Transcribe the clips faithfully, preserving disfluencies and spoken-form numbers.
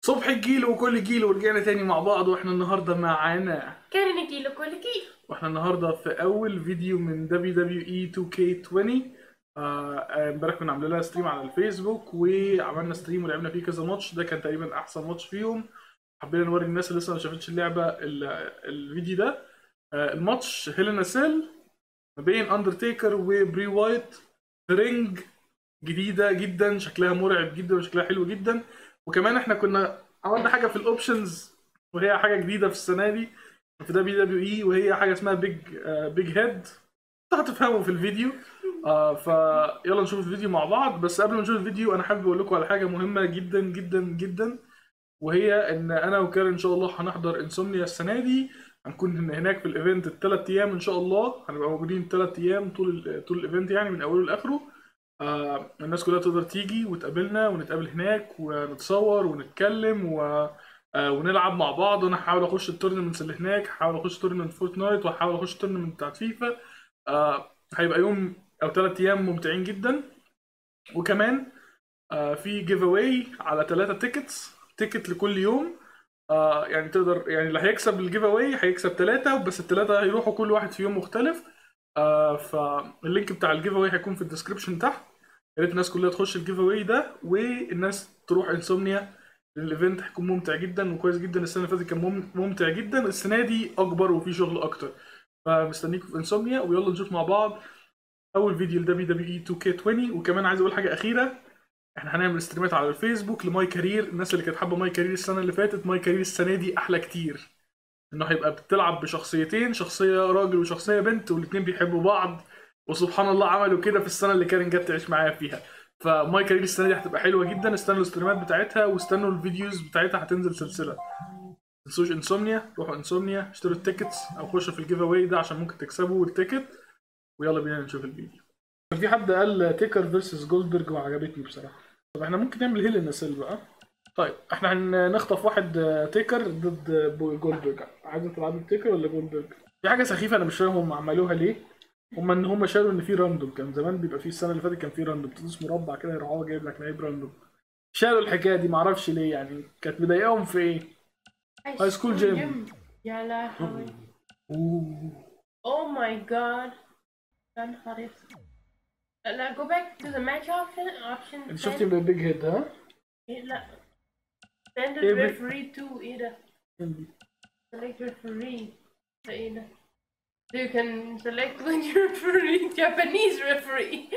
صبح جيل وكل جيل ورجعنا تاني مع بعض، واحنا النهارده معانا كارين جيل وكل جيل. واحنا النهارده في اول فيديو من دبليو دبليو اي تو كيه عشرين. آه، آه، امبارح كنا عاملين لها ستريم على الفيسبوك وعملنا ستريم ولعبنا فيه كذا ماتش. ده كان تقريبا احسن ماتش فيهم. حبينا نوري الناس اللي لسه ما شافتش اللعبه ال- الفيديو ده. آه، الماتش هيل سيل ما بين اندرتيكر وبري وايت في رينج جديده جدا، شكلها مرعب جدا وشكلها حلو جدا. وكمان احنا كنا عملنا حاجه في الاوبشنز، وهي حاجه جديده في السنه دي في دبليو دبليو اي، وهي حاجه اسمها بيج بيج هيد. هتفهموا في الفيديو. آه فيلا نشوف الفيديو مع بعض. بس قبل ما نشوف الفيديو انا حابب اقول لكم على حاجه مهمه جدا جدا جدا، وهي ان انا وكارين ان شاء الله هنحضر انسومنيا السنه دي. هنكون هناك في الايفنت الثلاث ايام ان شاء الله، هنبقى موجودين ثلاث ايام طول ال- طول الايفنت، يعني من اوله لاخره. آه الناس كلها تقدر تيجي وتقابلنا ونتقابل هناك ونتصور ونتكلم و آه ونلعب مع بعض. وانا هحاول اخش التورنمنتس اللي هناك، هحاول اخش تورنمنت فورتنايت، وهحاول اخش التورنمنت بتاعت فيفا. آه هيبقى يوم او ثلاث ايام ممتعين جدا. وكمان آه في جيف اواي على ثلاثة تيكتس، تيكت لكل يوم. آه يعني تقدر، يعني اللي هيكسب الجيف اواي هيكسب ثلاثة، بس الثلاثة هيروحوا كل واحد في يوم مختلف. آه فاللينك بتاع الجيف اواي هيكون في الديسكربشن تحت. يا ريت الناس كلها تخش الجيف اواي ده، والناس تروح انسومنيا. الايفنت هيكون ممتع جدا وكويس جدا. السنه اللي فاتت كان مم- ممتع جدا، السنه دي اكبر وفي شغل اكتر. فمستنيكم في انسومنيا، ويلا نشوف مع بعض اول فيديو ل دبليو دبليو اي تو كيه عشرين. وكمان عايز اقول حاجه اخيره، احنا هنعمل ستريمات على الفيسبوك لماي كارير. الناس اللي كانت حابه ماي كارير السنه اللي فاتت، ماي كارير السنه دي احلى كتير. انه هيبقى بتلعب بشخصيتين، شخصيه راجل وشخصيه بنت، والاتنين بيحبوا بعض. وسبحان الله عملوا كده في السنه اللي كارين جت تعيش معايا فيها. فماي كارير السنه دي هتبقى حلوه جدا. استنوا الستريمات بتاعتها واستنوا الفيديوز بتاعتها، هتنزل سلسله. متنسوش انسومنيا، روحوا انسومنيا اشتروا التيكتس او خشوا في الجيف اواي ده عشان ممكن تكسبوا التيكت. ويلا بينا نشوف الفيديو. كان في حد قال تيكر فيرسس جولدبرج وعجبتني بصراحه. طب احنا ممكن نعمل هيل النسل بقى. طيب احنا هنخطف واحد تيكر ضد جولدبرج. عايز تلعب تيكر ولا جولدبرج؟ في حاجه سخيفه انا مش فاهم هم عملوها ليه. هم ان هم شالوا ان في راندوم. كان زمان بيبقى في السنه اللي فاتت كان في راندوم، تدوس مربع كده يروح جايب لك لعيب راندوم. شالوا الحكايه دي، معرفش ليه، يعني كانت مضايقاهم في ايه. هاي سكول جيم. يا لهوي. اوه Oh my god. يا نهار اسود. لا go back to the match option option. انت شفتي البيج هيد ها؟ ايه لا. Standard ايه بي- referee two. ايه ده؟ Select referee. ده ايه ده؟ You can select when you referee Japanese referee.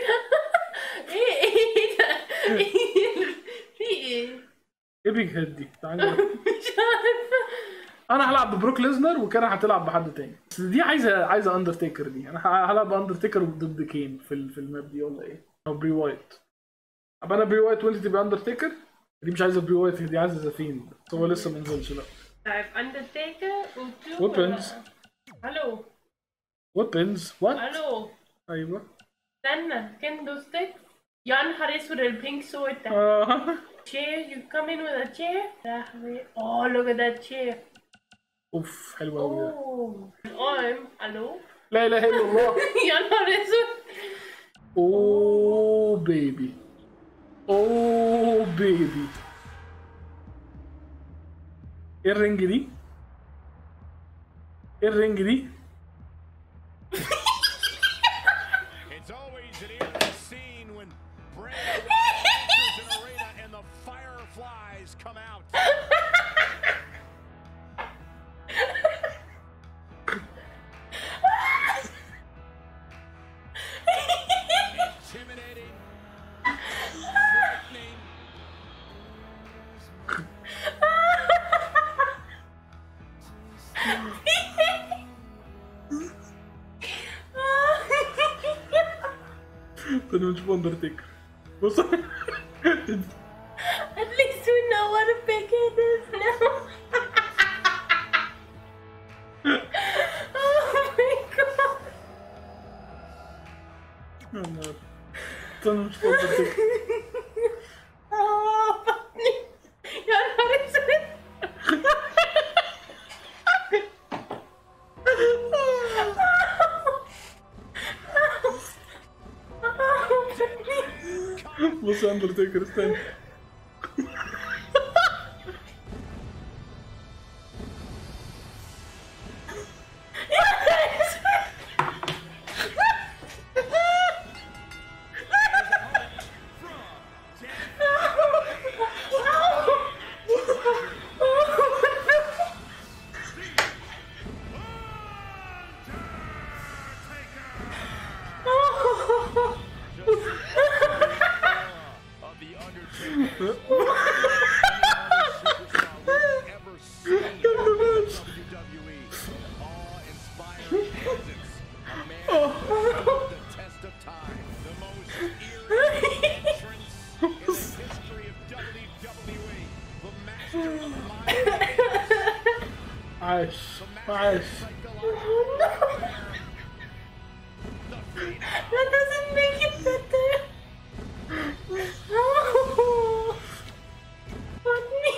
ايه ايه ده؟ ايه في ايه؟ ايه بيج هيد دي؟ تعالى. مش عارفة. انا هلعب ببروك ليزنر وكان هتلعب بحد تاني. بس دي عايزه عايزه اندرتيكر. دي انا ه- هلعب اندرتيكر ضد كين في ال- في الماب دي ولا ايه؟ او بري وايت. ابقى انا بري وايت وانت تبقى اندرتيكر. دي مش عايزه بري وايت، دي عايزه زفين. بس هو لسه ما نزلش. لا طيب Undertaker وتو. ويبنز. الو ويبنز وات؟ الو ايوه. استنى كندو ستيك. يا نهار اسود البينك سويت ده. آه. chair you come in with a chair. لهوي. oh look at that chair. اوف حلوه قوي ده. اوه I'm الو. لا اله الا الله. يا نهار اسود. اوه بيبي. اوه بيبي. ايه الرنج دي؟ ايه الرنج دي؟ It's always an eerie scene when Brand enters an arena and the fireflies come out. Intimidating, frightening. انا مش اندرتيكر. بص. At least we know what a big head is now. Oh my god. يا نهار. انا مش اندرتيكر. Oh بطني. يا نهار اسود. بص يا اندرتيكر استنى. عاش عاش. That doesn't make it better. Oh, funny.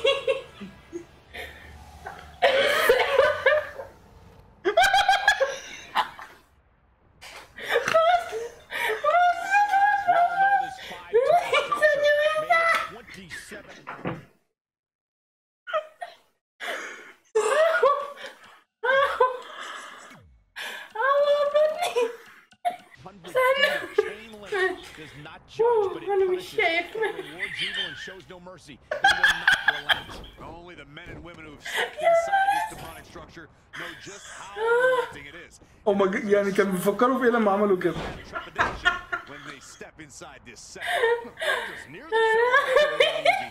أنا مش شايف. shows no mercy. They will not relent. Only the men and women who have stepped inside this demonic structure know just how revolting it is. هما ج- يعني كانوا بيفكروا في ايه لما عملوا كده؟ Trepidation when they step inside this sector. Just near the show.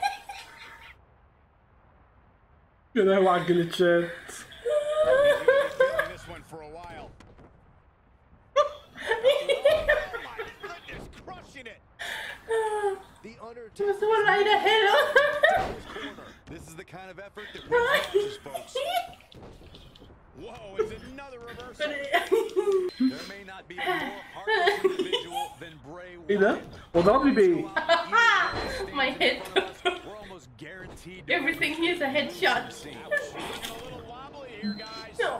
كده هو على الجليتشات. This one for a while. Oh my goodness, crushing it. The Undertaker. This one right ahead. This is the kind of effort that wins matches, folks. Whoa, is another reversal. There may not be a more heartless individual than Bray ايه ده؟ Wyatt. وضربني بايه؟ My head. We're almost guaranteed to Everything here's a headshot. looking a little wobbly here, guys. No.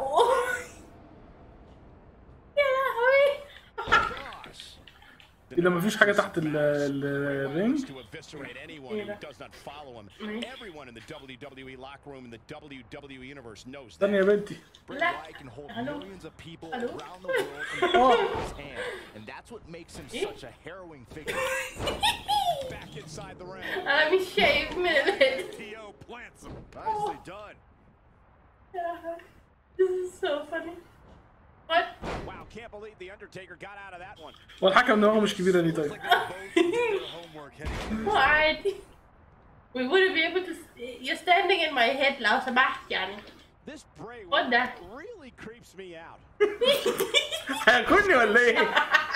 يا لهوي. Gosh. ايه ده مفيش حاجة تحت ال- ال- الرينج؟ To eviscerate anyone who does not follow him. Everyone in the W W E locker room and the W W E universe knows that. استني يا بنتي. Bray لا. Wyatt can hold Hello? millions of people Hello? around the world in the palm of his hand, and that's what makes him such a harrowing figure. Back inside the ring, أنا مش شايف من الهيد. T O plants him. Nicely done. This is so funny. What? Wow, can't believe the Undertaker got out of that one. والحكم دماغه مش كبيرة ليه طيب؟ Looks like they're both doing their homework heading. What? We wouldn't be able to. You're standing in my head لو سمحت يعني. This Bray What the? Wyatt really creeps me out. هياكلني ولا ايه؟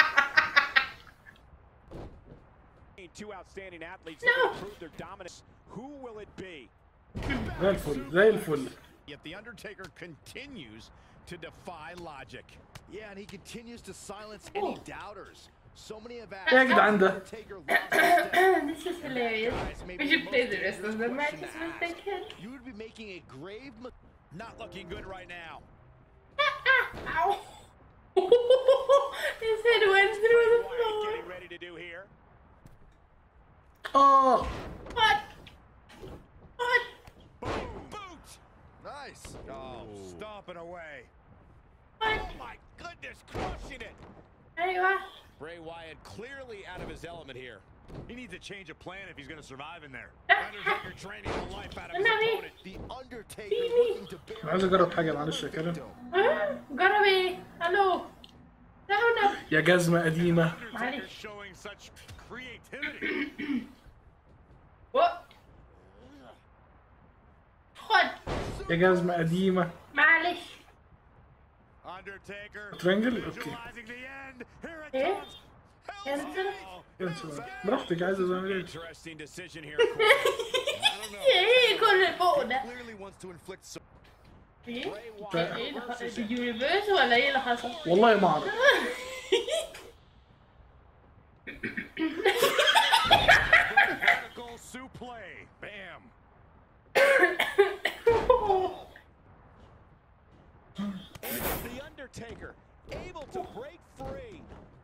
Two outstanding athletes No. that prove their dominance. Who will it be? زي الفل زي الفل. Yet the Undertaker continues to defy logic. Yeah, and he continues to silence any Oh. doubters. So many have ايه يا asked جدعان ده؟ Undertaker lost his step. This is hilarious. We should play the rest of the matches when they can. You would be making a grave mis- not looking good right now. Ow! His head went through the What are you floor. getting ready to do here? اه What? What? Boom! Boot! Nice. Oh, stomping away. What? Oh my goodness, crushing it. أيوة. Bray Wyatt clearly out of his element here. He needs a change of plan if he's going to survive in there. Undertaker training the life out of his Nani? opponent. The Undertaker looking to انا عايز اجرب حاجة معلش يا كريم. ها؟ جرب ايه؟ الو. دعونا. يا جزمة قديمة. Undertaker showing such creativity. What? خد. يا جزمة قديمة. معلش. Undertaker ترينجل؟ اوكي. visualizing the end. Here it ايه؟ comes. كنسل. كنسل. براحتك عايز ازعل ايه؟ Interesting decision here. Corey. I don't know. ايه كل الفوق ده؟ Clearly wants to inflict some. ايه؟ Bray Wyatt ايه اللي reverses حصل؟ it. Did you reverse ولا ايه اللي حصل؟ والله ما اعرف. Vertical suplex. Bam. The Undertaker able to break free.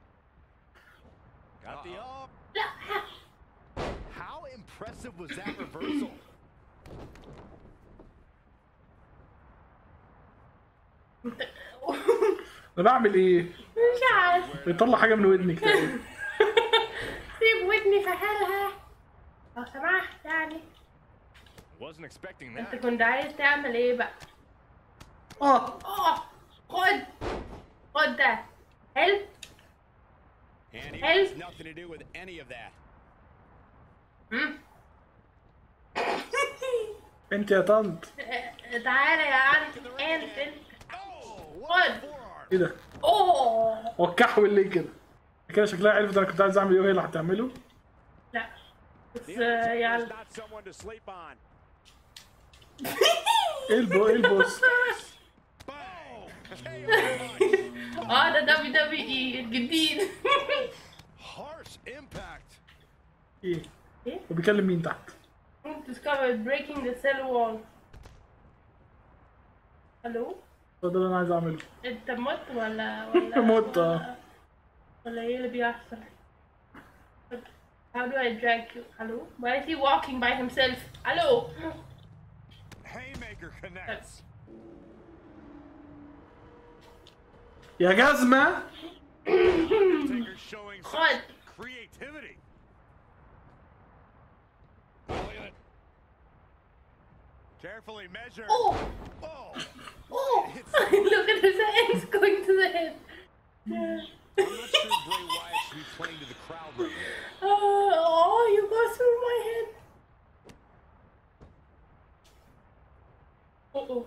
Got the up. لا. How impressive was that reversal? انا بعمل ايه؟ مش عارف. بيطلع حاجة من ودني كده. سيب ودني في حالها. لو سمحت يعني. Wasn't expecting انت that. كنت عايز تعمل ايه بقى؟ اه اه خد. خد ده. حلو. And he Hey. has nothing to do with any of that. مم. انت يا طنط. تعالى يا عم انت. Oh, what What? a forearm. ايه ده؟ اوه. وكحول ليه كده؟ كده شكلها عرفت انا كنت عايز اعمل ايه وهي اللي هتعمله. لا. بس The Undertaker is يلا. not someone to sleep on. ايه البو ايه البوس؟ اه ده دبليو دبليو اي الجديد. Harsh impact. ايه؟ ايه؟ هو بيكلم مين تحت؟ discovered breaking the cell wall. الو؟ هو ده اللي انا عايز اعمله. انت مت ولا ولا مت، اه. ولا, ولا ايه اللي بيحصل؟ How do I drag you? Hello? Why is he walking by himself? Hello? Haymaker connects. يا جزمة. Taker showing What? such creativity. Oh, look at it. Carefully measured. Oh! Oh. Oh! Look at his hands going to the head. Yeah. I'm not sure Bray Wyatt should be playing to the crowd right now. Uh, oh, you go through my head. Uh oh.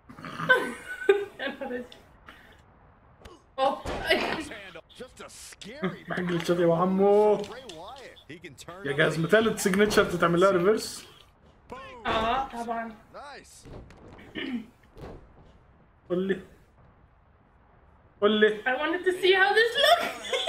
Oh, I Just a scary بحب الشات يا عمو. Bray Wyatt. He can turn يا on جزمة تالت سيجنتشر تتعمل لها ريفرس. Boom. اه طبعا. Nice. قول لي قول لي. I wanted to see how this looks.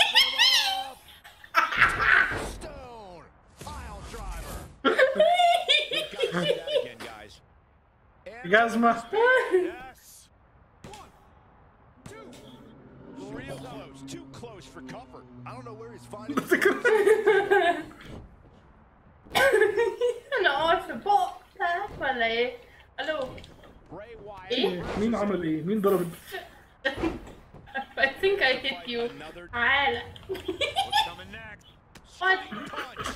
Stone pile driver. We've got to see that again, guys. And جزمة. yes. One, two. Real close. Too close for comfort. I don't know where he's finding. انا قاعد في بوق تعرف ولا ايه؟ الو. Bray Wyatt. ايه؟ مين عمل ايه؟ مين ضرب؟ I think I hit you. تعالى. What's coming next? What? Punch.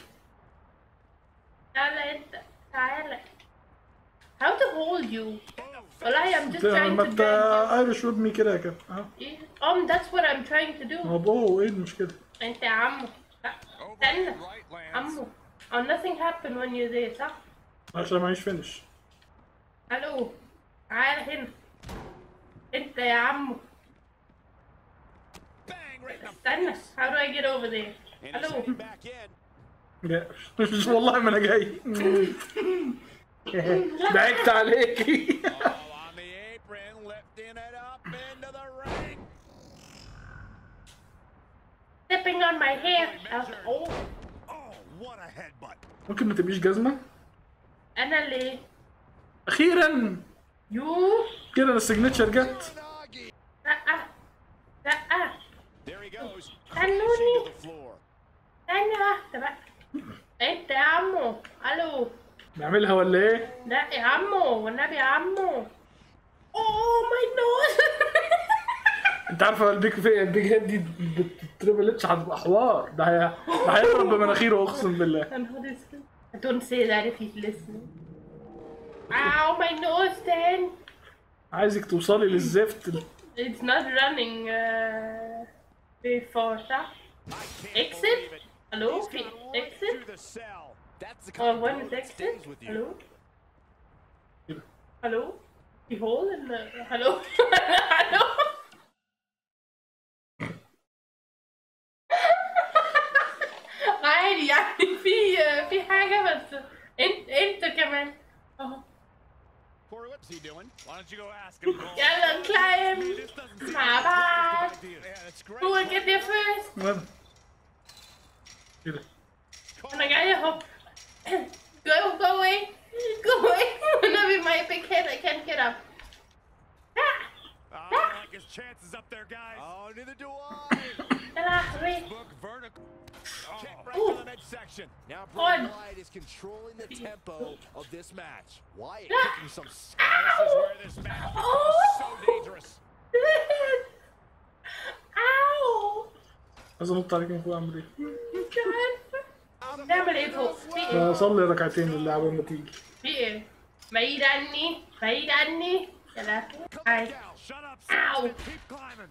تعالى انت. تعالى. How to hold you? والله I'm just trying ما to انت drag ايرش ويب مي كده يا كده. اه. you. ايه؟ Um, that's what I'm trying to do. هو بو ايه المشكلة؟ انت يا عمو. لا، استنى. Right lands. عمو. Oh, nothing happened when you're there, صح؟ عشان معيش فينش. الو. تعالى هنا. انت يا عمو. Bang right in the استنى. How do I get over there? And he's الو. heading back in. لا مش والله ما انا جاي. ضحكت عليكي. All on the apron, lifting it up into the ring. Stepping on my hair. Oh. Oh, what a headbutt. ممكن ما تبقيش جزمة؟ انا ليه؟ أخيرا يو. كده السيجنتشر جت. Uranagi. لا. لا. There he goes. خلوني. To the floor. ثانية واحدة بقى. انت يا عمو. الو. نعملها ولا ايه؟ لا يا عمو والنبي يا عمو. اوه ماي نوز. انت عارفه البيج في البيج هيد دي بالتريبل اتش هتبقى حوار. ده هي ده هيضرب بمناخيره اقسم بالله. Don't say that if he's listening. Ow, my nose then. عايزك توصلي للزفت. It's not running uh, before, صح؟ I can't Exit? believe it. Hello? He's gone right Exit? through the cell. That's the Oh, kind of when blow is that exit? stays with you. Hello? Hello? The hole in the... Hello? Hello? عادي يعني في في حاجة بس انت انت كمان اهو. Corey, what's he doing? Why don't you go ask him? Cole? يلا نكلايم This doesn't seem مع like بعض. a good idea. Yeah, that's great. Who will get there first? وانا كده. انا جاية اهو. Go go away. Go away. والنبي my big head I can't get up. Oh, I don't like his chances up there, guys. Oh, neither do I. يا لهوي. Book vertical. Kick right Ooh. to the midsection. Now On. Bray Wyatt is controlling the tempo of this match. Wyatt Ah. kicking some This is where this match becomes so dangerous. Ow. عايز انط عليك من فوق اعمل ايه؟ مش عارفة. نعمل ايه فوق؟ في ايه؟ اصلي ركعتين اللعبه لما تيجي. في ايه؟ بعيد عني بعيد عني يا لهوي. Come هاي. on, gal. Shut up, Ow. Saxton. Keep climbing.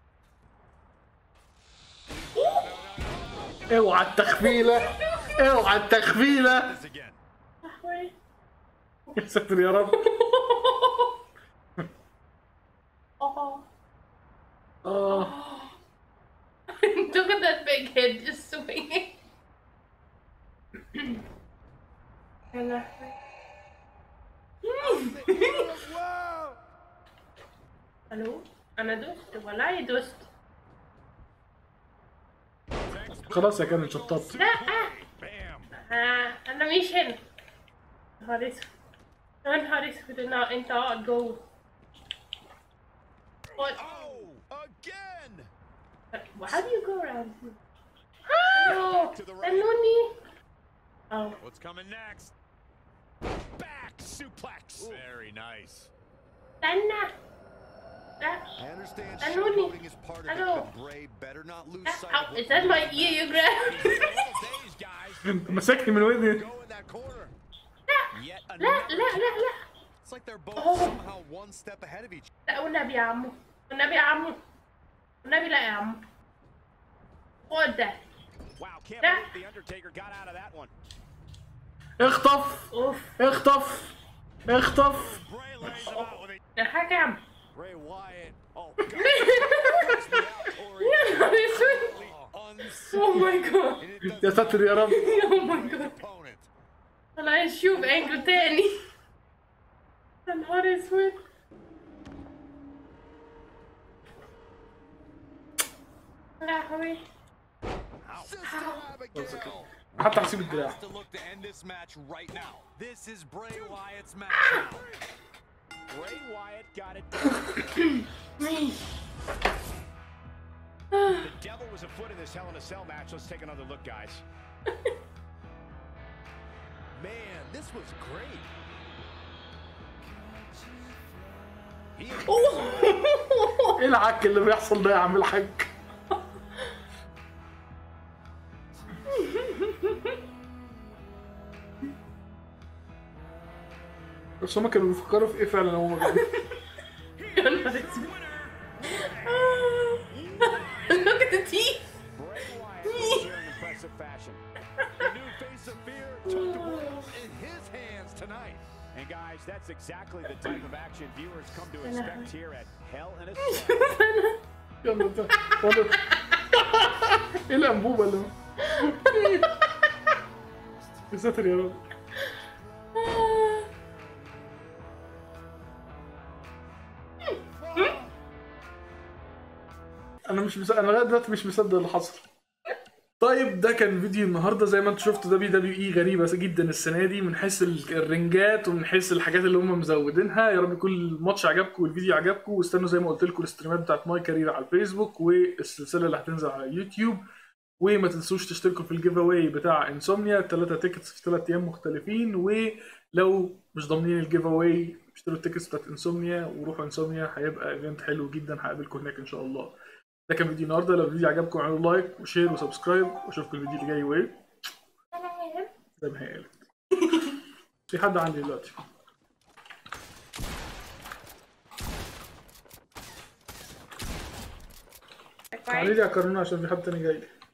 اوعى التخفيله اوعى التخفيله. This again. لهوي. يا ساتر يا رب. Oh. اه Look at that big head just swinging. يا لهوي. الو انا دوست والله دوست. خلاص يا كانت شطبت. لا Bam. آه انا مش هنا. نهار اسود يا نهار اسود انا انت اقعد جوه. What? Oh, again. How do you go around here? Hello, استنوني. Oh. What's coming next? Back suplex. Very nice. استنى. لا. I understand Anoni. showboating is part of it, Hello. but Bray better not lose لا. sight How, of what is that my ear you grabbed? All days, guys. انت مسكني من ودني. go in that corner. Yet لا another. لا لا لا. It's like they're both Oh. somehow one step ahead of each. لا والنبي يا عمو. والنبي يا عمو. والنبي لا يا عمو. خد ده. Wow, can't Yeah. believe the Undertaker got out of that one. اخطف اوف. اخطف اخطف. Bray lays him out with a الحكم. Bray Wyatt. Oh God. Freaks me out, Corey. يا نهار اسود. Unseen. Oh my god. And it يا doesn't ساتر يا رب. Oh my god. opponent. طلع نشوف انجل تاني. يا نهار اسود. لهوي. Sister Abigail. حتى هسيب الدراع. Has to look to end this match right now. This is Bray Wyatt's match now. Bray Wyatt got it done. The devil was afoot in this Hell in a Cell match. Let's take another look, guys. Man, this was great. He ايه العك اللي بيحصل ده يا عم الحاج؟ بس هما كانوا بيفكروا في ايه فعلا هما كانوا. يا نهار اسود. Look at the teeth. Bray Wyatt was here in impressive fashion. The new face of fear took the world in his hands tonight. And guys, that's exactly the type of action viewers come to expect here at Hell in a Cell. يلا انت والله. ايه الانبوبه اللي يا ساتر يا رب. انا مش مصدق، انا لغايه دلوقتي مش مصدق اللي حصل. طيب ده كان فيديو النهارده. زي ما انتم شفتوا دبليو دبليو اي غريبه جدا السنه دي من حيث ال- الرنجات ومن حيث الحاجات اللي هم مزودينها. يا رب يكون الماتش عجبكم والفيديو عجبكم، واستنوا زي ما قلت لكم الاستريمات بتاعت ماي كارير على الفيسبوك والسلسله اللي هتنزل على يوتيوب. وما تنسوش تشتركوا في الجيف اواي بتاع انسومنيا، ثلاثة تيكتس في ثلاث ايام مختلفين. ولو مش ضامنين الجيف اواي اشتروا التيكتس بتاعت انسومنيا وروحوا انسومنيا، هيبقى ايفنت حلو جدا، هقابلكم هناك ان شاء الله. ده كان فيديو النهارده. لو الفيديو عجبكم اعملوا لايك وشير وسبسكرايب، واشوفكم الفيديو اللي جاي. وايه زي ما هي قالت. في حد عندي دلوقتي. تعالي لي يا كارونا عشان في حد تاني جاي لي.